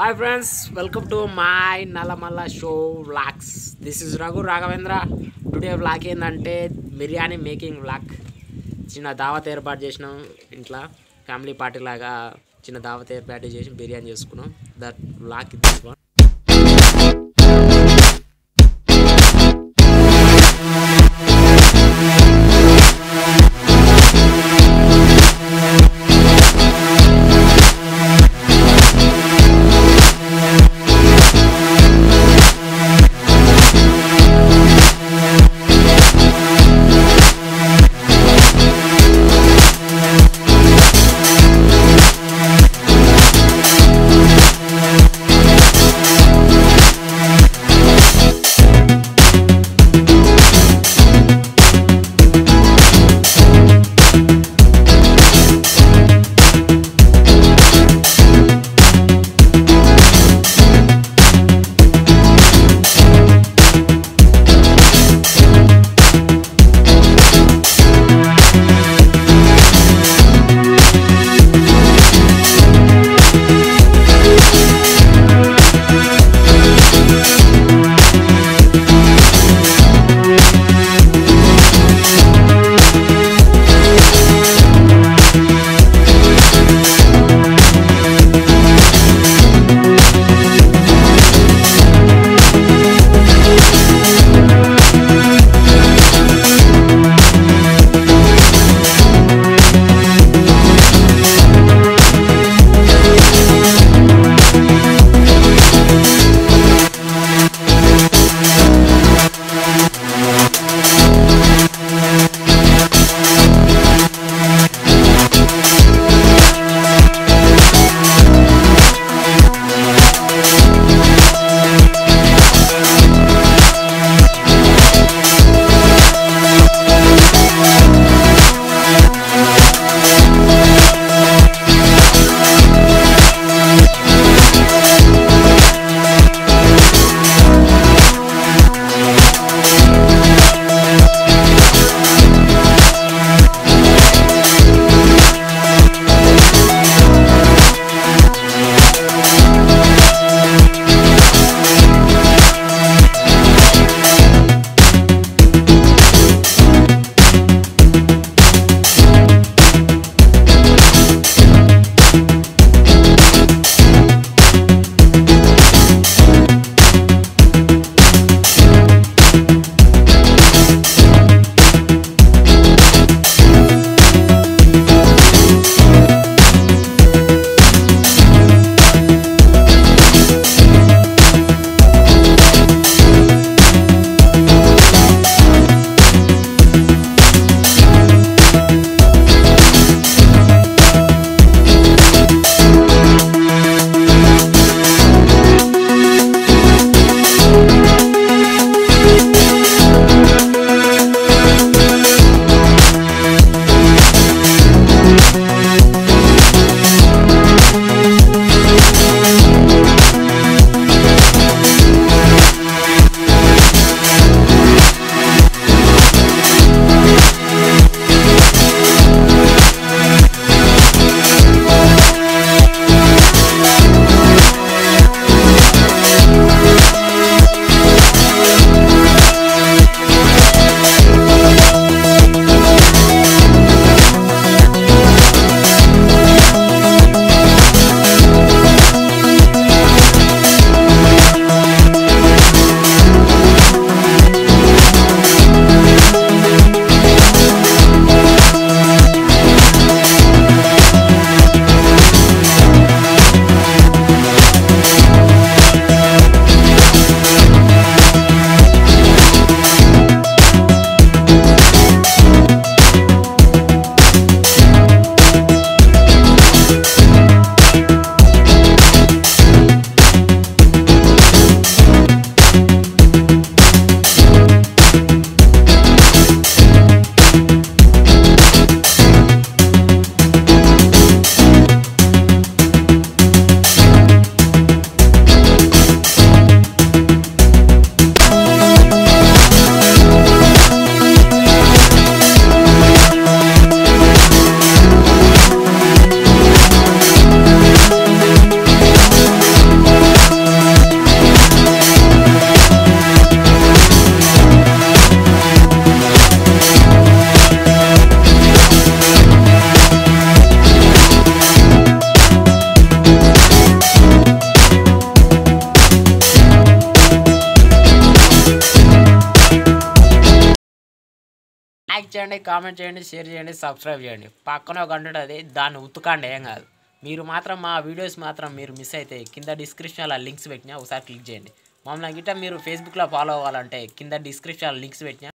Hi friends, welcome to my Nalamala show vlogs. This is Raghu Raghavendra. Today vlog ఏందంటే biryani making vlog. చిన్న దావత్ ఏర్పాటు చేసినాం ఇంట్లో ఫ్యామిలీ పార్టీ లాగా చిన్న దావత్ ఏర్పాటు చేసి బిర్యానీ చేసుకున్నాం. That vlog is this one. Like చేయండి, కామెంట్ చేయండి, షేర్ చేయండి, సబ్స్క్రైబ్ చేయండి. పక్కన ఒక గంట ఉంటుంది, దాన్ని ఉతుకండి, ఏం కాదు. మీరు మాత్రం మా వీడియోస్ మాత్రం మీరు మిస్ అయితే కింద డిస్క్రిప్షన్లో లింక్స్ పెట్టినా ఒకసారి క్లిక్ చేయండి. మమ్మల్ని గిట్ట మీరు ఫేస్బుక్లో ఫాలో అవ్వాలంటే కింద డిస్క్రిప్షన్లో లింక్స్ పెట్టినా